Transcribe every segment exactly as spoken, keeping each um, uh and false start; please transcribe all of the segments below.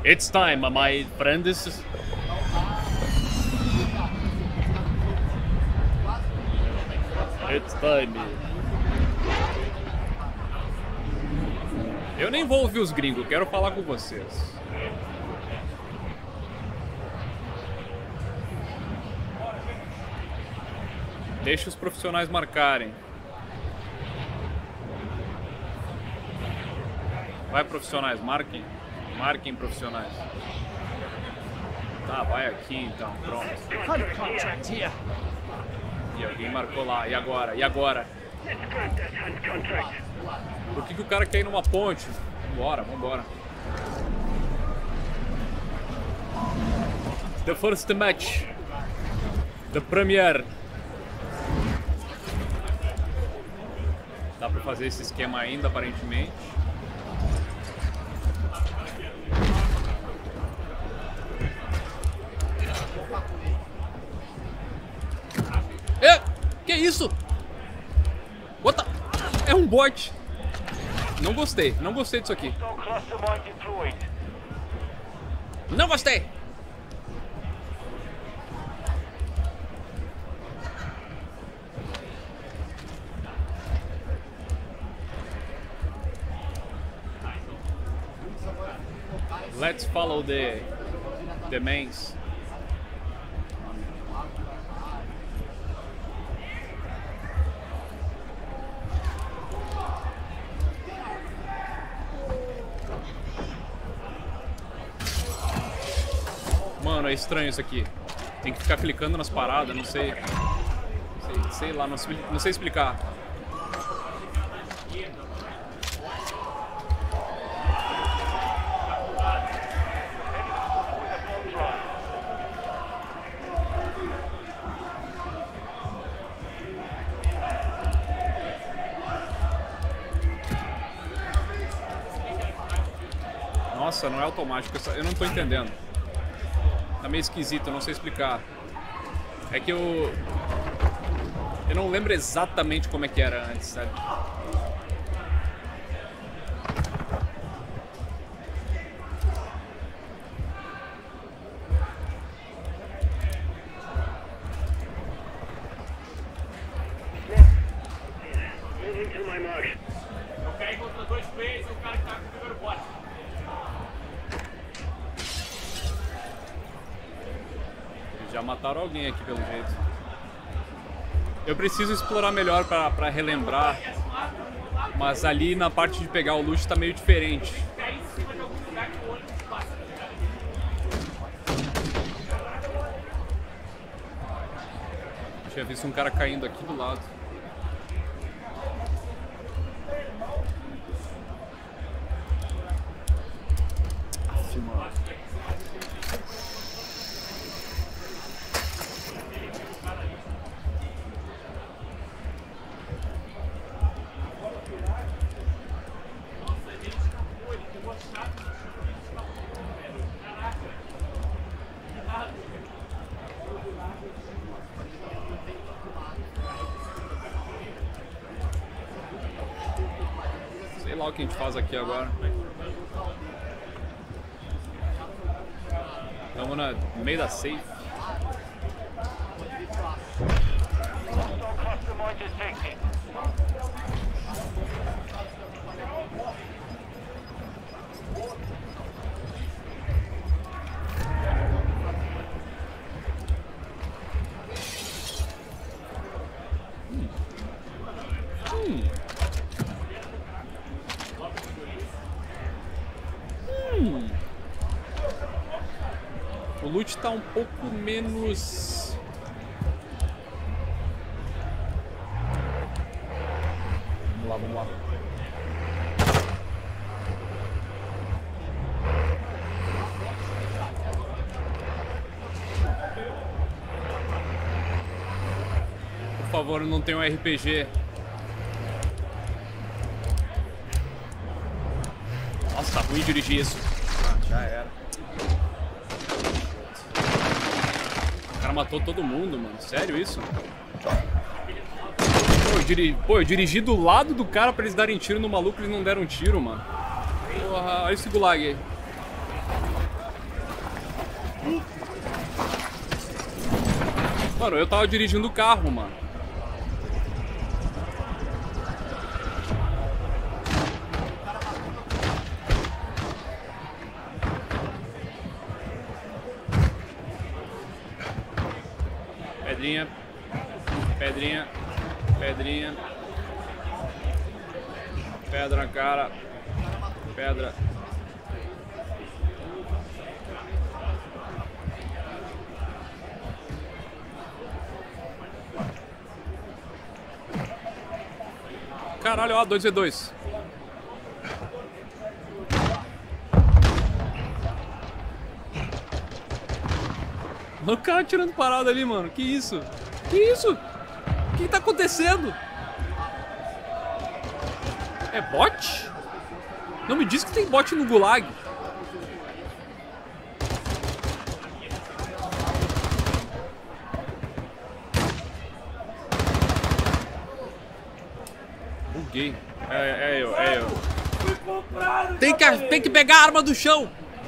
It's time, my friends. It's time. Eu nem vou ouvir os gringos, eu quero falar com vocês. Deixa os profissionais marcarem. Vai, profissionais, marquem. Marquem, profissionais. Tá, vai aqui então, pronto. E alguém marcou lá. E agora? E agora? Por que que o cara quer ir numa ponte? Vambora, vambora. The first match. The premiere. Dá pra fazer esse esquema ainda, aparentemente. É, que isso? What the... É um bot. Não gostei, não gostei disso aqui. Não gostei. Let's follow the the mains. Mano, é estranho isso aqui. Tem que ficar clicando nas paradas, não sei. Sei, sei lá, não sei, não sei explicar. Nossa, não é automático, eu não tô entendendo. Tá meio esquisito, eu não sei explicar. É que eu... Eu não lembro exatamente como é que era antes, sabe? Já mataram alguém aqui pelo jeito. Eu preciso explorar melhor pra, pra relembrar. Mas ali na parte de pegar o loot tá meio diferente. Eu tinha visto um cara caindo aqui do lado. Aff, mano. Sei lá o que a gente faz aqui agora. Estamos no meio da safe. Hum. Hum. O loot tá um pouco menos... Vamos lá, vamos lá. Por favor, não tenha um R P G. Nossa, tá ruim dirigir isso. Ah, já era. O cara matou todo mundo, mano. Sério isso? Pô, eu, diri... Pô, eu dirigi do lado do cara pra eles darem tiro no maluco e eles não deram tiro, mano. Porra, olha esse gulag aí. Mano, eu tava dirigindo o carro, mano. Pedrinha. Pedrinha. Pedrinha. Pedra na cara. Pedra. Caralho, ó, dois v dois. O cara tirando parada ali, mano. Que isso? Que isso? O que tá acontecendo? É bot? Não me diz que tem bot no Gulag. Buguei. É, é eu, é eu. Tem que, tem que pegar a arma do chão.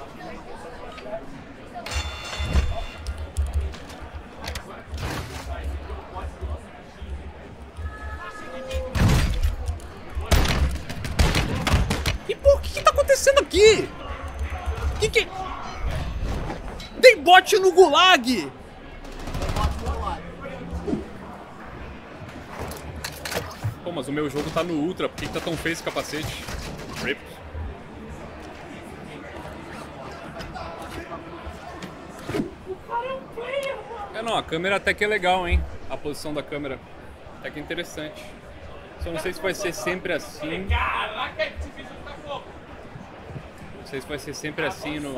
E pô, o que, que tá acontecendo aqui? Que que... Tem bot no Gulag! Pô, mas o meu jogo tá no Ultra, por que, que tá tão feio esse capacete? Rip. É, não, a câmera até que é legal, hein? A posição da câmera até que é interessante. Só não sei se vai ser sempre assim. Não sei se vai ser sempre assim no...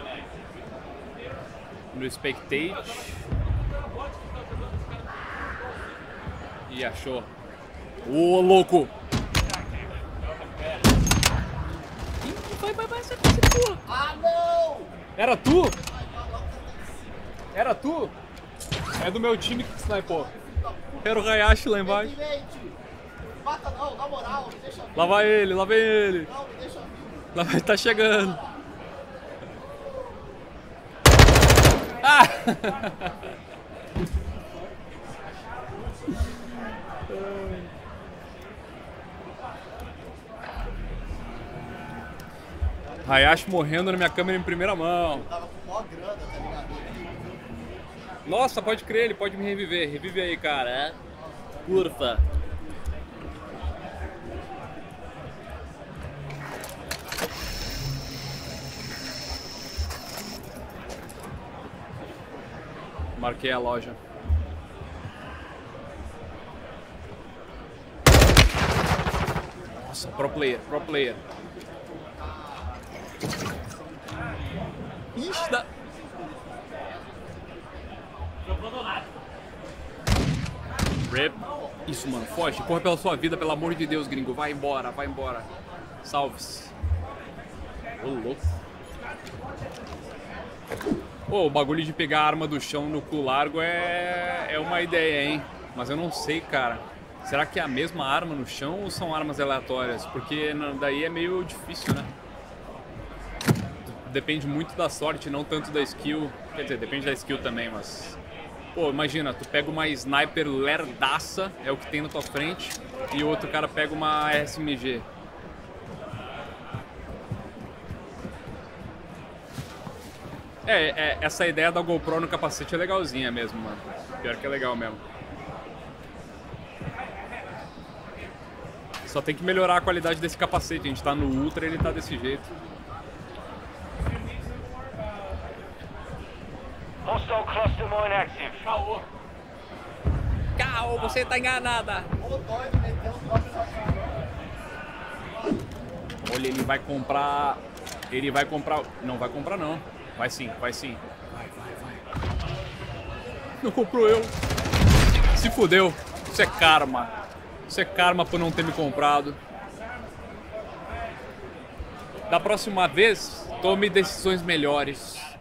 No Spectate. Ih, achou. Ô, louco! Vai, vai, vai, sai, sai, porra! Ah, não! Era tu? Era tu? É do meu time que snipou. Quero o Hayashi lá embaixo. Mata não, na moral, me deixa vir. Lá vai ele, lá vem ele. Não, me deixa vir. Lá vai, tá chegando. Ah! Hayashi morrendo na minha câmera em primeira mão. Tava com maior grana, tá ligado? Nossa, pode crer, ele pode me reviver. Revive aí, cara. É? Curva. Marquei a loja. Nossa, pro player, pro player. Ixi, dá... Rip. Isso, mano, foge. Corre pela sua vida, pelo amor de Deus, gringo. Vai embora, vai embora. Salve-se. Ô, louco. Pô, o bagulho de pegar a arma do chão no cu largo é, é uma ideia, hein? Mas eu não sei, cara. Será que é a mesma arma no chão ou são armas aleatórias? Porque daí é meio difícil, né? Depende muito da sorte, não tanto da skill. Quer dizer, depende da skill também, mas... Pô, imagina, tu pega uma sniper lerdaça, é o que tem na tua frente, e o outro cara pega uma S M G. É, é, essa ideia da GoPro no capacete é legalzinha mesmo, mano. Pior que é legal mesmo. Só tem que melhorar a qualidade desse capacete. A gente tá no Ultra e ele tá desse jeito. Hostile cluster mine active. Caô! Caô, você tá enganada! Olha, ele vai comprar... Ele vai comprar... Não vai comprar, não. Vai sim, vai sim. Vai, vai, vai. Não comprou eu. Se fudeu. Isso é karma. Isso é karma por não ter me comprado. Da próxima vez, tome decisões melhores.